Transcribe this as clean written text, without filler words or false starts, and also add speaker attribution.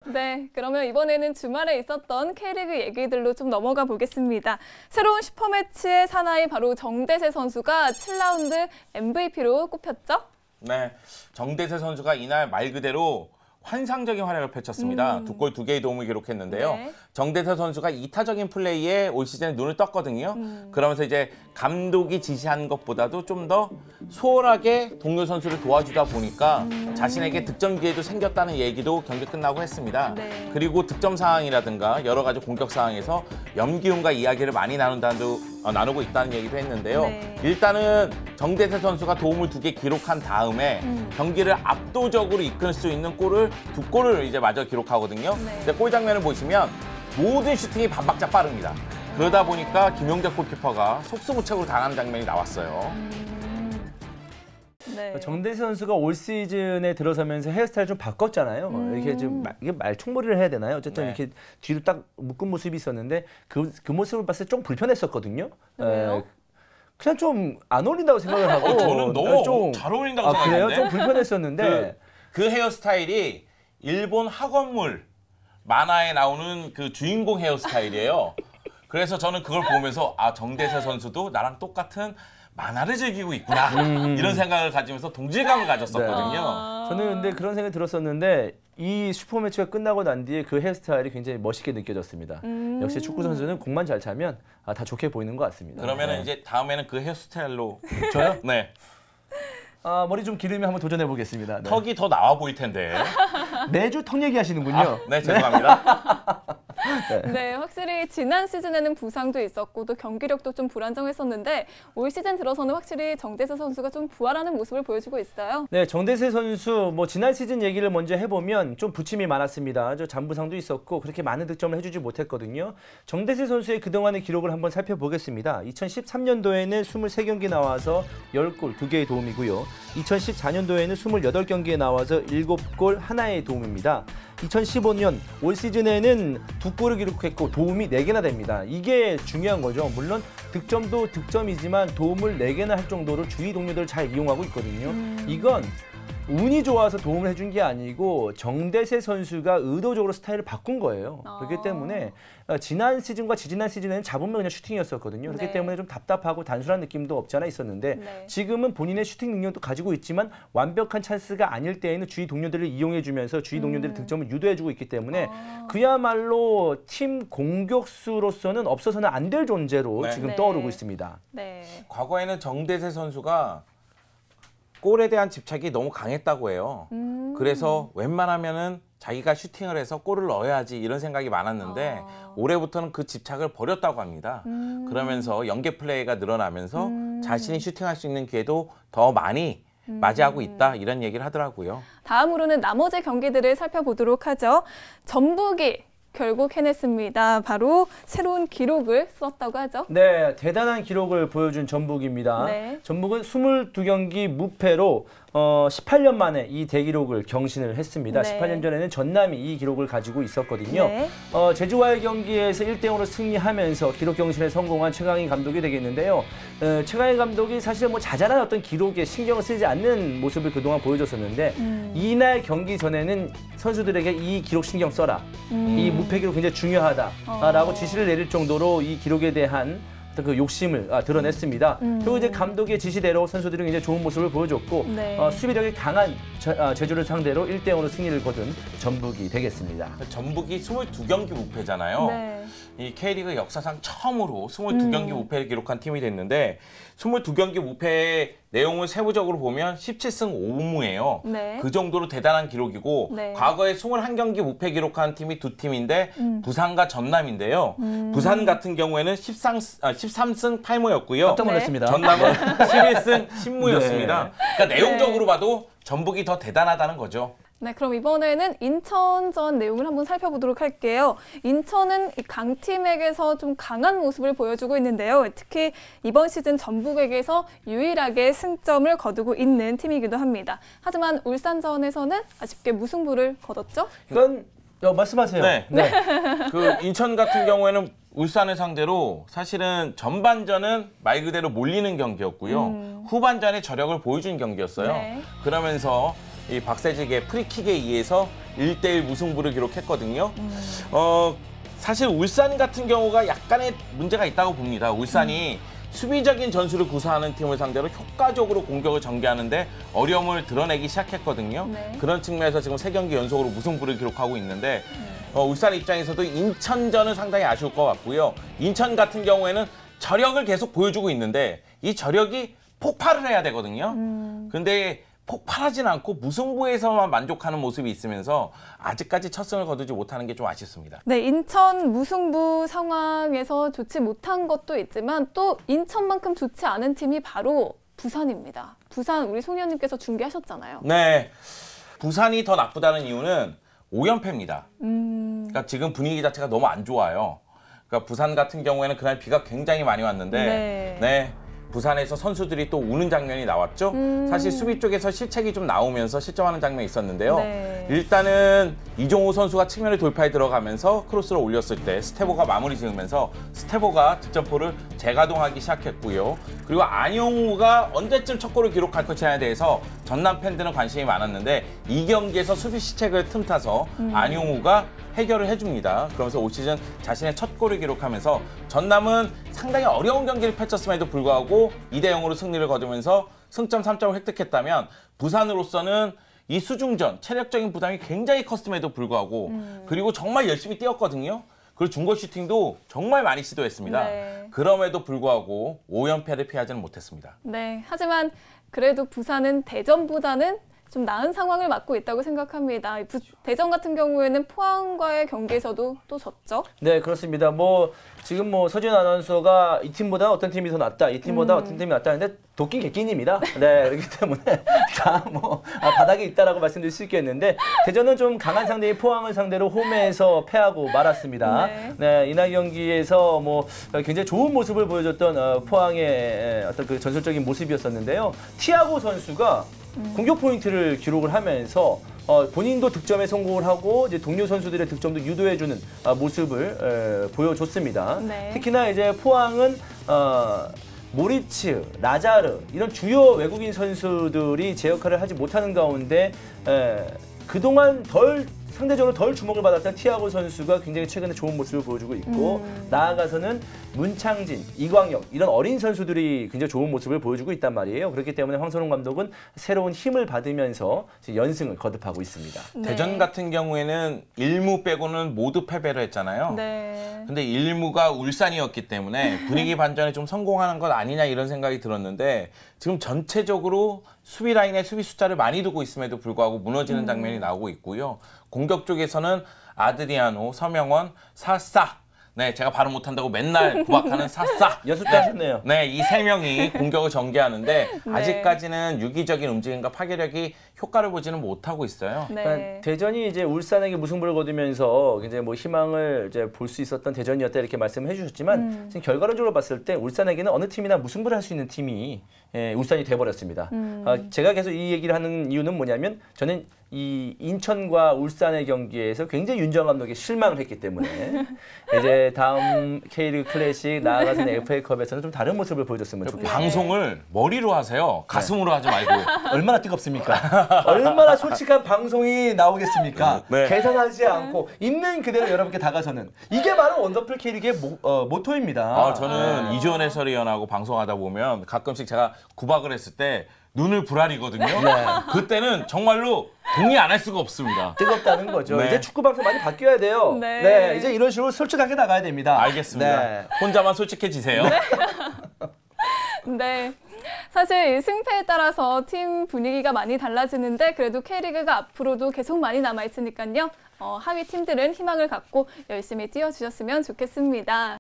Speaker 1: 네, 그러면 이번에는 주말에 있었던 K리그 얘기들로 좀 넘어가 보겠습니다. 새로운 슈퍼매치의 사나이 바로 정대세 선수가 7라운드 MVP로 꼽혔죠?
Speaker 2: 네, 정대세 선수가 이날 말 그대로 환상적인 활약을 펼쳤습니다. 2골 2개의 도움을 기록했는데요.
Speaker 1: 네.
Speaker 2: 정대세 선수가 이타적인 플레이에 올 시즌에 눈을 떴거든요. 그러면서 이제 감독이 지시한 것보다도 좀 더 수월하게 동료 선수를 도와주다 보니까 자신에게 득점 기회도 생겼다는 얘기도 경기 끝나고 했습니다.
Speaker 1: 네.
Speaker 2: 그리고 득점 상황이라든가 여러 가지 공격 상황에서 염기훈과 이야기를 많이 나누고 있다는 얘기도 했는데요.
Speaker 1: 네.
Speaker 2: 일단은 정대세 선수가 도움을 2개 기록한 다음에 경기를 압도적으로 이끌 수 있는 골을 2골을 이제 마저 기록하거든요.
Speaker 1: 네.
Speaker 2: 근데 골 장면을 보시면 모든 슈팅이 반박자 빠릅니다. 그러다 보니까 김용재 골키퍼가 속수무책으로 당하는 장면이 나왔어요.
Speaker 1: 네.
Speaker 3: 정대세 선수가 올 시즌에 들어서면서 헤어스타일 좀 바꿨잖아요. 이렇게 좀 이게 말총머리를 해야 되나요? 어쨌든
Speaker 2: 네.
Speaker 3: 이렇게 뒤로 딱 묶은 모습이 있었는데 그 모습을 봤을 때 좀 불편했었거든요.
Speaker 1: 왜요?
Speaker 3: 그냥 좀 안 어울린다고 생각을 하고
Speaker 2: 저는 너무
Speaker 3: 좀
Speaker 2: 잘 어울린다고
Speaker 3: 그래요?
Speaker 2: 생각했는데
Speaker 3: 좀 불편했었는데
Speaker 2: 그 헤어스타일이 일본 학원물 만화에 나오는 그 주인공 헤어스타일이에요. 그래서 저는 그걸 보면서 아 정대세 선수도 나랑 똑같은 만화를 즐기고 있구나 이런 생각을 가지면서 동질감을 가졌었거든요.
Speaker 3: 저는 근데 그런 생각이 들었었는데 이 슈퍼매치가 끝나고 난 뒤에 그 헤어스타일이 굉장히 멋있게 느껴졌습니다. 역시 축구 선수는 공만 잘 차면 다 좋게 보이는 것 같습니다.
Speaker 2: 그러면은
Speaker 3: 네.
Speaker 2: 이제 다음에는 그 헤어스타일로
Speaker 3: 저요?
Speaker 2: 네
Speaker 3: 머리 좀 기르면 한번 도전해 보겠습니다. 네.
Speaker 2: 턱이 더 나와 보일 텐데.
Speaker 3: 매주 턱 얘기하시는군요.
Speaker 2: 아, 네 죄송합니다.
Speaker 1: 네, 확실히 지난 시즌에는 부상도 있었고 또 경기력도 좀 불안정했었는데 올 시즌 들어서는 확실히 정대세 선수가 좀 부활하는 모습을 보여주고 있어요.
Speaker 3: 네, 정대세 선수 지난 시즌 얘기를 먼저 해보면 좀 부침이 많았습니다. 잔부상도 있었고 그렇게 많은 득점을 해주지 못했거든요. 정대세 선수의 그동안의 기록을 한번 살펴보겠습니다. 2013년도에는 23경기 나와서 10골 2개의 도움이고요. 2014년도에는 28경기에 나와서 7골 1개의 도움입니다. 2015년 올 시즌에는 2골을 기록했고 도움이 4개나 됩니다. 이게 중요한 거죠. 물론 득점도 득점이지만 도움을 4개나 할 정도로 주위 동료들을 잘 이용하고 있거든요. 이건 운이 좋아서 도움을 해준 게 아니고 정대세 선수가 의도적으로 스타일을 바꾼 거예요. 그렇기 때문에 지난 시즌과 지지난 시즌에는 잡으면 그냥 슈팅이었었거든요. 그렇기
Speaker 1: 네.
Speaker 3: 때문에 좀 답답하고 단순한 느낌도 없지 않아 있었는데
Speaker 1: 네.
Speaker 3: 지금은 본인의 슈팅 능력도 가지고 있지만 완벽한 찬스가 아닐 때에는 주위 동료들을 이용해주면서 주위 동료들의 득점을 유도해주고 있기 때문에 그야말로 팀 공격수로서는 없어서는 안 될 존재로
Speaker 2: 네.
Speaker 3: 지금
Speaker 1: 네.
Speaker 3: 떠오르고 있습니다.
Speaker 1: 네.
Speaker 2: 과거에는 정대세 선수가 골에 대한 집착이 너무 강했다고 해요. 그래서 웬만하면은 자기가 슈팅을 해서 골을 넣어야지 이런 생각이 많았는데 올해부터는 그 집착을 버렸다고 합니다. 그러면서 연계 플레이가 늘어나면서 자신이 슈팅할 수 있는 기회도 더 많이 맞이하고 있다 이런 얘기를 하더라고요.
Speaker 1: 다음으로는 나머지 경기들을 살펴보도록 하죠. 전북이 결국 해냈습니다. 바로 새로운 기록을 썼다고 하죠.
Speaker 3: 네, 대단한 기록을 보여준 전북입니다.
Speaker 1: 네.
Speaker 3: 전북은 22경기 무패로 18년 만에 이 대기록을 경신을 했습니다.
Speaker 1: 네.
Speaker 3: 18년 전에는 전남이 이 기록을 가지고 있었거든요.
Speaker 1: 네.
Speaker 3: 제주와의 경기에서 1대0으로 승리하면서 기록 경신에 성공한 최강희 감독이 되겠는데요. 최강희 감독이 사실 자잘한 어떤 기록에 신경을 쓰지 않는 모습을 그동안 보여줬었는데 이날 경기 전에는 선수들에게 이 기록 신경 써라. 이 무패 기록 굉장히 중요하다라고 지시를 내릴 정도로 이 기록에 대한 그 욕심을 드러냈습니다. 그리고 이제 감독의 지시대로 선수들이 굉장히 좋은 모습을 보여줬고
Speaker 1: 네.
Speaker 3: 수비력이 강한 제주를 상대로 1대0으로 승리를 거둔 전북이 되겠습니다.
Speaker 2: 전북이 22경기 무패잖아요.
Speaker 1: 네.
Speaker 2: 이 K리그 역사상 처음으로 22경기 무패를 기록한 팀이 됐는데 22경기 무패의 내용을 세부적으로 보면 17승 5무예요.
Speaker 1: 네.
Speaker 2: 그 정도로 대단한 기록이고
Speaker 1: 네.
Speaker 2: 과거에 21경기 무패 기록한 팀이 2팀인데 부산과 전남인데요. 부산 같은 경우에는 13승 8무였고요.
Speaker 3: 깜짝 놀랐습니다.
Speaker 2: 전남은 11승 10무였습니다.
Speaker 3: 네.
Speaker 2: 그러니까 내용적으로 봐도 전북이 더 대단하다는 거죠.
Speaker 1: 네, 그럼 이번에는 인천전 내용을 한번 살펴보도록 할게요. 인천은 이 강팀에게서 좀 강한 모습을 보여주고 있는데요. 특히 이번 시즌 전북에게서 유일하게 승점을 거두고 있는 팀이기도 합니다. 하지만 울산전에서는 아쉽게 무승부를 거뒀죠?
Speaker 3: 이건 말씀하세요.
Speaker 2: 네. 그 인천 같은 경우에는 울산을 상대로 사실은 전반전은 말 그대로 몰리는 경기였고요. 후반전에 저력을 보여준 경기였어요.
Speaker 1: 네.
Speaker 2: 그러면서 이 박세직의 프리킥에 의해서 1대1 무승부를 기록했거든요. 사실 울산 같은 경우가 약간의 문제가 있다고 봅니다. 울산이 수비적인 전술을 구사하는 팀을 상대로 효과적으로 공격을 전개하는데 어려움을 드러내기 시작했거든요.
Speaker 1: 네.
Speaker 2: 그런 측면에서 지금 3경기 연속으로 무승부를 기록하고 있는데 울산 입장에서도 인천전은 상당히 아쉬울 것 같고요. 인천 같은 경우에는 저력을 계속 보여주고 있는데 이 저력이 폭발을 해야 되거든요. 근데 폭발하진 않고 무승부에서만 만족하는 모습이 있으면서 아직까지 첫 승을 거두지 못하는 게 좀 아쉽습니다.
Speaker 1: 네, 인천 무승부 상황에서 좋지 못한 것도 있지만 또 인천만큼 좋지 않은 팀이 바로 부산입니다. 부산 우리 송 의원님께서 중계하셨잖아요.
Speaker 2: 네, 부산이 더 나쁘다는 이유는 5연패입니다. 그러니까 지금 분위기 자체가 너무 안 좋아요. 그러니까 부산 같은 경우에는 그날 비가 굉장히 많이 왔는데 네. 부산에서 선수들이 또 우는 장면이 나왔죠. 사실 수비 쪽에서 실책이 좀 나오면서 실점하는 장면이 있었는데요.
Speaker 1: 네.
Speaker 2: 일단은 이종호 선수가 측면의 돌파에 들어가면서 크로스를 올렸을 때 스테보가 마무리 지으면서 스테보가 득점포를 재가동하기 시작했고요. 그리고 안용우가 언제쯤 첫 골을 기록할 것이냐에 대해서 전남 팬들은 관심이 많았는데 이 경기에서 수비 실책을 틈타서 안용우가 해결을 해줍니다. 그러면서 올 시즌 자신의 첫 골을 기록하면서 전남은 상당히 어려운 경기를 펼쳤음에도 불구하고 2대0으로 승리를 거두면서 승점 3점을 획득했다면 부산으로서는 이 수중전, 체력적인 부담이 굉장히 컸음에도 불구하고 그리고 정말 열심히 뛰었거든요. 그리고 중거리 슈팅도 정말 많이 시도했습니다.
Speaker 1: 네.
Speaker 2: 그럼에도 불구하고 5연패를 피하지는 못했습니다.
Speaker 1: 네, 하지만 그래도 부산은 대전보다는 좀 나은 상황을 맞고 있다고 생각합니다. 대전 같은 경우에는 포항과의 경기에서도 또 졌죠?
Speaker 3: 네, 그렇습니다. 지금 서지현 아나운서가 이 팀보다 어떤 팀이 더 낫다, 이 팀보다 어떤 팀이 낫다 하는데 도끼 개끼입니다. 네, 그렇기 때문에 다 바닥에 있다라고 말씀드릴 수 있겠는데 대전은 좀 강한 상대인 포항을 상대로 홈에서 패하고 말았습니다. 네, 이날 경기에서 굉장히 좋은 모습을 보여줬던 포항의 어떤 그 전술적인 모습이었었는데요. 티아고 선수가 공격 포인트를 기록을 하면서 본인도 득점에 성공을 하고 이제 동료 선수들의 득점도 유도해주는 모습을 보여줬습니다.
Speaker 1: 네.
Speaker 3: 특히나 이제 포항은 모리츠, 라자르 이런 주요 외국인 선수들이 제 역할을 하지 못하는 가운데 그동안 상대적으로 덜 주목을 받았던 티아고 선수가 굉장히 최근에 좋은 모습을 보여주고 있고 나아가서는 문창진, 이광혁 이런 어린 선수들이 굉장히 좋은 모습을 보여주고 있단 말이에요. 그렇기 때문에 황선홍 감독은 새로운 힘을 받으면서 연승을 거듭하고 있습니다.
Speaker 1: 네.
Speaker 2: 대전 같은 경우에는 1무 빼고는 모두 패배를 했잖아요.
Speaker 1: 네.
Speaker 2: 근데 1무가 울산이었기 때문에 분위기 반전에 좀 성공하는 것 아니냐 이런 생각이 들었는데 지금 전체적으로 수비 라인에 수비 숫자를 많이 두고 있음에도 불구하고 무너지는 장면이 나오고 있고요. 공격 쪽에서는 아드리아노, 서명원, 사사. 네, 제가 발음 못한다고 맨날 구박하는 사사.
Speaker 3: 연습도 하셨네요.
Speaker 2: 네, 이 3명이 공격을 전개하는데 아직까지는 유기적인 움직임과 파괴력이 효과를 보지는 못하고 있어요.
Speaker 1: 네.
Speaker 3: 그러니까 대전이 이제 울산에게 무승부를 거두면서 굉장히 희망을 이제 볼 수 있었던 대전이었다 이렇게 말씀을 해주셨지만 지금 결과론적으로 봤을 때 울산에게는 어느 팀이나 무승부를 할 수 있는 팀이 울산이 돼버렸습니다. 제가 계속 이 얘기를 하는 이유는 뭐냐면 저는 이 인천과 울산의 경기에서 굉장히 윤정 감독이 실망을 했기 때문에 이제 다음 K리그 클래식 나아가서는 FA컵에서는 좀 다른 모습을 보여줬으면 좋겠어요.
Speaker 2: 방송을 머리로 하세요. 가슴으로 하지 말고.
Speaker 3: 얼마나 뜨겁습니까? 얼마나 솔직한 방송이 나오겠습니까?
Speaker 2: 네.
Speaker 3: 계산하지 않고 있는 그대로 여러분께 다가서는 이게 바로 원더풀 K리그의 모토입니다.
Speaker 2: 저는 이주원 해설위원하고 방송하다 보면 가끔씩 제가 구박을 했을 때 눈을 부라리거든요. 그때는 정말로 동의 안 할 수가 없습니다.
Speaker 3: 뜨겁다는 거죠.
Speaker 2: 네.
Speaker 3: 이제 축구 방송 많이 바뀌어야 돼요.
Speaker 1: 네.
Speaker 3: 이제 이런 식으로 솔직하게 나가야 됩니다.
Speaker 2: 알겠습니다.
Speaker 3: 네.
Speaker 2: 혼자만 솔직해지세요.
Speaker 1: 네. 사실 이 승패에 따라서 팀 분위기가 많이 달라지는데 그래도 K리그가 앞으로도 계속 많이 남아있으니까요. 하위 팀들은 희망을 갖고 열심히 뛰어주셨으면 좋겠습니다.